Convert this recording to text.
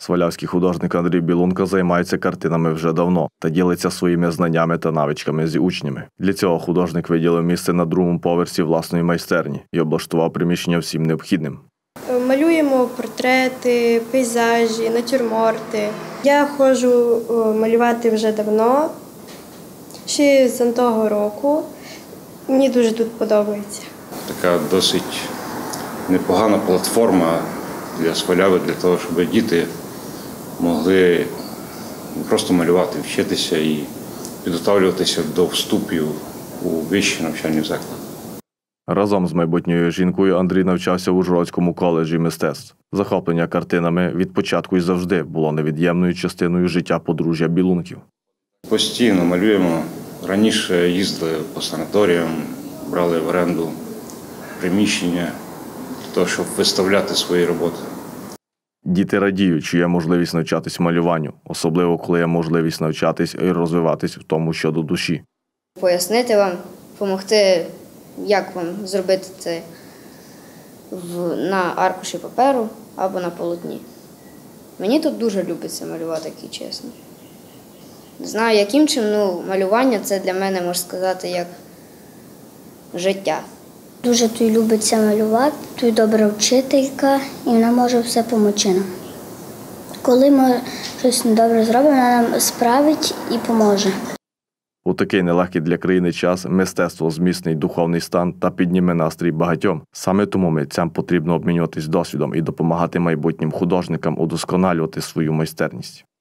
Свалявський художник Андрій Білунко займається картинами вже давно та ділиться своїми знаннями та навичками зі учнями. Для цього художник виділив місце на другому поверсі власної майстерні і облаштував приміщення всім необхідним. Малюємо портрети, пейзажі, натюрморти. Я ходжу малювати вже давно, ще з того року. Мені дуже тут подобається. Така досить непогана платформа для Сваляви, для того, щоб діти могли не просто малювати, вчитися і підготовлюватися до вступів у вищі навчальні заклади. Разом з майбутньою жінкою Андрій навчався в Ужгородському коледжі мистецтв. Захоплення картинами від початку і завжди було невід'ємною частиною життя подружжя Білунків. Постійно малюємо. Раніше їздили по санаторіям, брали в оренду приміщення для того, щоб виставляти свої роботи. Діти радіють, що є можливість навчатись малюванню, особливо коли є можливість навчатись і розвиватись в тому, що до душі. Пояснити вам, допомогти, як вам зробити це на аркуші паперу або на полотні. Мені тут дуже любиться малювати, як чесно. Не знаю, яким чином, малювання – це для мене, можна сказати, як життя. Дуже тут любиться малювати, тут добра вчителька, і вона може все допомогти нам. Коли ми щось недобре зробимо, вона нам справить і допоможе. У такий нелегкий для країни час мистецтво зміцнить духовний стан та підніме настрій багатьом. Саме тому митцям потрібно обмінюватись досвідом і допомагати майбутнім художникам удосконалювати свою майстерність.